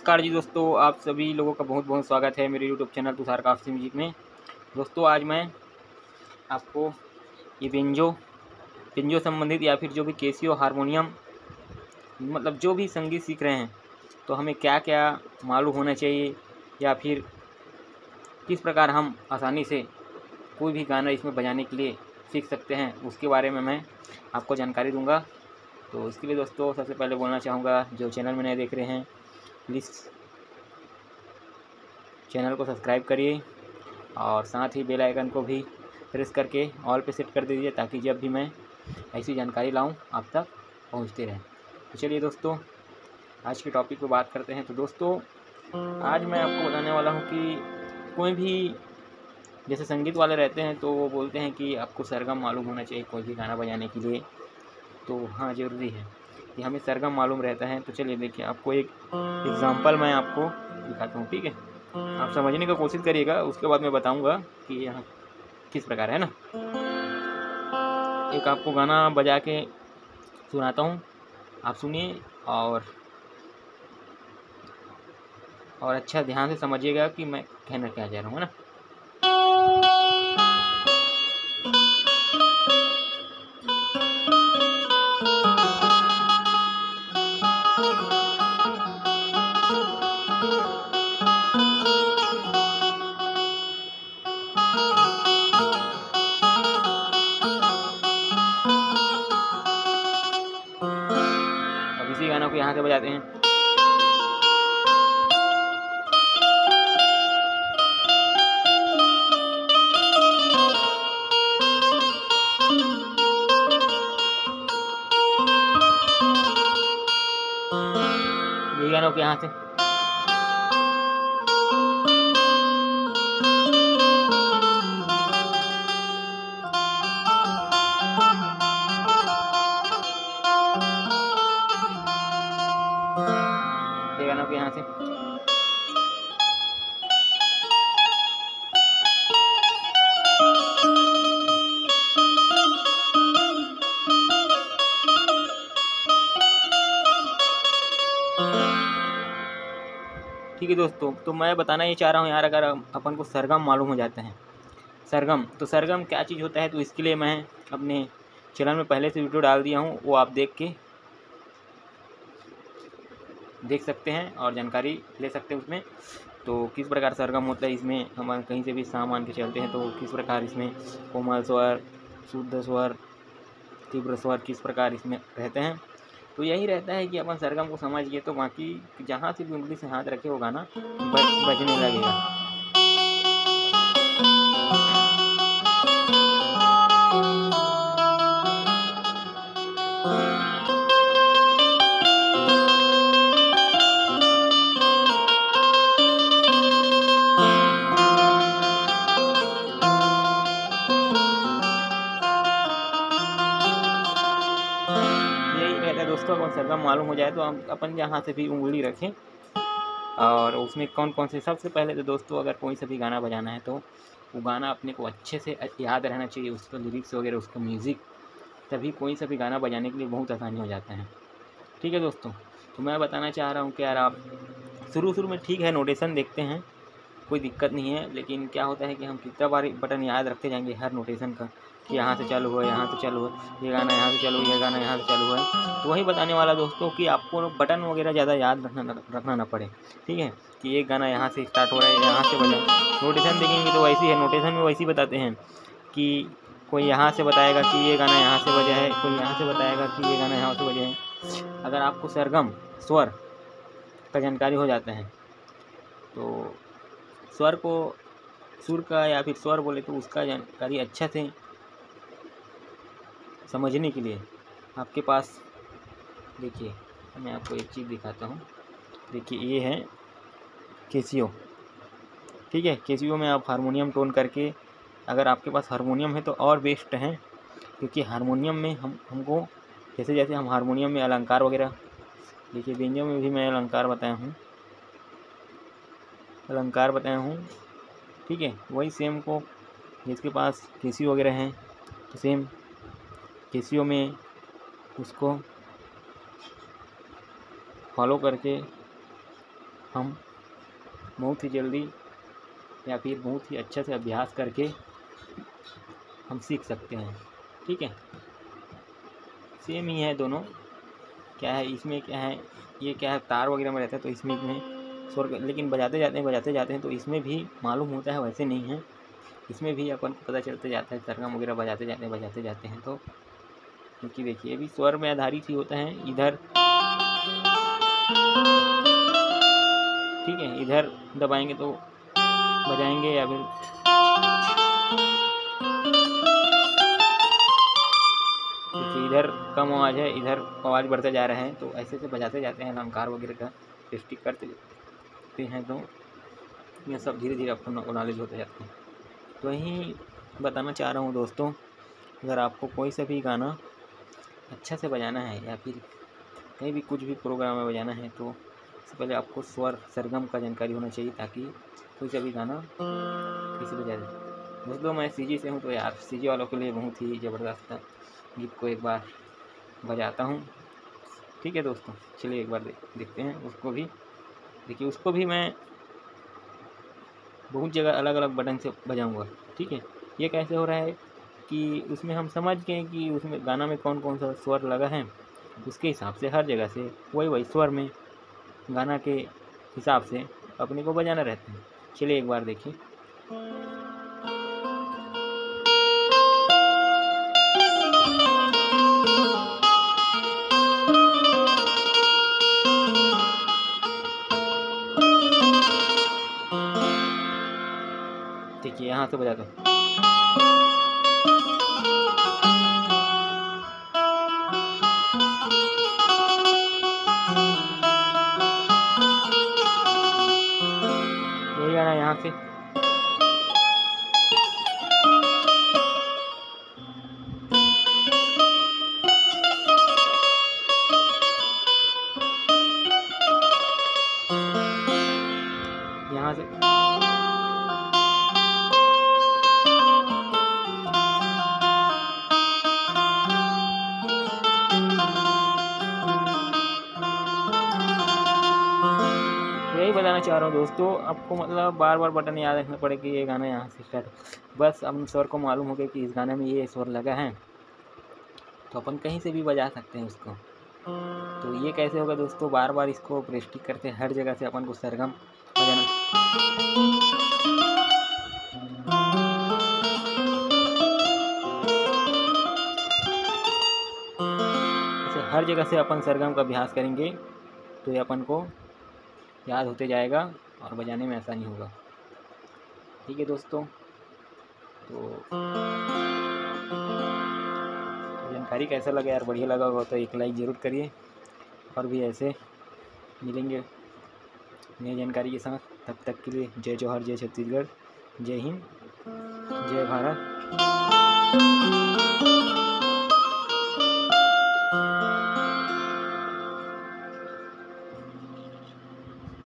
नमस्कार जी दोस्तों, आप सभी लोगों का बहुत बहुत स्वागत है मेरे YouTube channel Tushar Kafsi music में। दोस्तों आज मैं आपको ये बेंजो संबंधित या फिर जो भी कैसियो हारमोनियम मतलब जो भी संगीत सीख रहे हैं तो हमें क्या क्या मालूम होना चाहिए या फिर किस प्रकार हम आसानी से कोई भी गाना इसमें बजाने के लिए सीख सकते हैं, उसके बारे में मैं आपको जानकारी दूंगा। तो इसके लिए दोस्तों सबसे पहले बोलना चाहूँगा, जो चैनल में नए देख रहे हैं प्लीज़ चैनल को सब्सक्राइब करिए और साथ ही बेल आइकन को भी प्रेस करके ऑल पे सेट कर दीजिए ताकि जब भी मैं ऐसी जानकारी लाऊं आप तक पहुंचते रहें। तो चलिए दोस्तों आज के टॉपिक पे बात करते हैं। तो दोस्तों आज मैं आपको बताने वाला हूं कि कोई भी जैसे संगीत वाले रहते हैं तो वो बोलते हैं कि आपको सरगम मालूम होना चाहिए कोई भी गाना बजाने के लिए। तो हाँ, ज़रूरी है कि हमें सरगम मालूम रहता है। तो चलिए देखिए, आपको एक एग्ज़ाम्पल मैं आपको दिखाता हूँ, ठीक है? आप समझने का कोशिश करिएगा, उसके बाद मैं बताऊंगा कि यहाँ किस प्रकार है ना। एक आपको गाना बजा के सुनाता हूँ, आप सुनिए और अच्छा ध्यान से समझिएगा कि मैं कहना क्या चाह रहा हूँ, है ना। अब इसी गाना को यहाँ से बजाते हैं। यही गाना को यहाँ से गाना को यहाँ से ठीक है दोस्तों। तो मैं बताना ये चाह रहा हूँ यार, अगर अपन को सरगम मालूम हो जाता है, सरगम तो सरगम क्या चीज़ होता है, तो इसके लिए मैं अपने चैनल में पहले से वीडियो डाल दिया हूँ, वो आप देख सकते हैं और जानकारी ले सकते हैं उसमें। तो किस प्रकार सरगम होता है, इसमें हम कहीं से भी सामान के चलते हैं तो किस प्रकार इसमें कोमल स्वर, शुद्ध स्वर, तीव्र स्वर किस प्रकार इसमें रहते हैं। तो यही रहता है कि अपन सरगम को समझ गए तो बाकी जहाँ से भी उंगली से हाथ रखे वो गाना बजने लगेगा। दोस्तों अगर सरगम मालूम हो जाए तो हम अपन जहाँ से भी उंगली रखें और उसमें कौन कौन से, सबसे पहले तो दोस्तों अगर कोई सा भी गाना बजाना है तो वो गाना अपने को अच्छे से याद रहना चाहिए, उसका लिरिक्स वगैरह, उसका म्यूज़िक, तभी कोई सा भी गाना बजाने के लिए बहुत आसानी हो जाता है। ठीक है दोस्तों, तो मैं बताना चाह रहा हूँ कि यार आप शुरू में ठीक है नोटेशन देखते हैं, कोई दिक्कत नहीं है, लेकिन क्या होता है कि हम कितना बार बटन याद रखते जाएंगे हर नोटेशन का कि यहाँ से चालू हुआ, यहाँ से चालू हुआ, ये गाना यहाँ से चालू, ये गाना यहाँ से चालू हुआ। तो वही बताने वाला दोस्तों कि आपको बटन वगैरह ज़्यादा याद रखना ना पड़े, ठीक है, कि एक गाना यहाँ से स्टार्ट हो रहा है, यहाँ से बजा। नोटेशन देखेंगे तो वैसी है, नोटेशन में वैसी बताते हैं कि कोई यहाँ से बताएगा कि ये गाना यहाँ से बजा है, कोई यहाँ से बताएगा कि ये गाना यहाँ से बजा है। अगर आपको सरगम स्वर का जानकारी हो जाता है तो स्वर को, सुर का या फिर स्वर बोले तो उसका जानकारी अच्छा से समझने के लिए आपके पास, देखिए मैं आपको एक चीज़ दिखाता हूँ। देखिए ये है कैसियो, ठीक है। कैसियो में आप हारमोनियम टोन करके, अगर आपके पास हारमोनियम है तो और बेस्ट है, क्योंकि हारमोनियम में हमको जैसे जैसे हम हारमोनियम में अलंकार वगैरह, देखिए बेंजो में भी मैं अलंकार बताया हूँ, ठीक है। वही सेम को जिसके पास कैसियो वगैरह हैं तो सेम कैसियो में उसको फॉलो करके हम बहुत ही जल्दी या फिर बहुत ही अच्छे से अभ्यास करके हम सीख सकते हैं। ठीक है, सेम ही है दोनों। क्या है इसमें, क्या है ये, क्या है तार वगैरह में रहता है तो इसमें स्वर, लेकिन बजाते जाते हैं तो इसमें भी मालूम होता है, वैसे नहीं है। इसमें भी अपन को पता चलते जाता है, सरगम वगैरह बजाते जाते हैं तो, क्योंकि देखिए अभी स्वर में आधारित ही होता है। इधर ठीक है, इधर दबाएंगे तो बजाएंगे, या फिर देखिए इधर कम आवाज़ है, इधर आवाज़ बढ़ता जा रहा है, तो ऐसे से बजाते जाते हैं, अलंकार वगैरह का टेस्टिंग करते हैं, तो ये सब धीरे धीरे आपको नॉलेज होते जाते हैं। तो यही बताना चाह रहा हूँ दोस्तों, अगर आपको कोई सा भी गाना अच्छा से बजाना है या फिर कहीं भी कुछ भी प्रोग्राम में बजाना है, तो सबसे पहले आपको स्वर सरगम का जानकारी होना चाहिए, ताकि कोई सा भी गाना किसी बजा दे। दोस्तों मैं सीजी से हूँ, तो यार सीजी वालों के लिए बहुत ही ज़बरदस्त गीत को एक बार बजाता हूँ। ठीक है दोस्तों, चलिए एक बार देखते हैं उसको भी। देखिए उसको भी मैं बहुत जगह अलग अलग बटन से बजाऊंगा। ठीक है, ये कैसे हो रहा है कि उसमें हम समझ गए कि उसमें गाना में कौन कौन सा स्वर लगा है, उसके हिसाब से हर जगह से वही स्वर में गाना के हिसाब से अपने को बजाना रहता है। चलिए एक बार देखिए। देखिए यहाँ से बजाता हूँ। यही गाना यहाँ से, यहाँ से यही बताना चाह रहा हूँ दोस्तों। आपको मतलब बार बार बटन याद रखना पड़ेगा कि ये गाना यहाँ से स्टार्ट, बस हम स्वर को मालूम हो गया कि इस गाने में ये स्वर लगा है, तो अपन कहीं से भी बजा सकते हैं उसको। तो ये कैसे होगा दोस्तों, बार बार इसको प्रैक्टिस करते हैं, हर जगह से अपन को सरगम बजाना, ऐसे हर जगह से अपन सरगम का अभ्यास करेंगे तो ये अपन को याद होते जाएगा और बजाने में आसानी होगा। ठीक है दोस्तों, तो जानकारी कैसा लगा यार, बढ़िया लगा होगा तो एक लाइक ज़रूर करिए, और भी ऐसे मिलेंगे नई जानकारी के साथ। तब तक के लिए जय जौहर, जय छत्तीसगढ़, जय हिंद, जय भारत।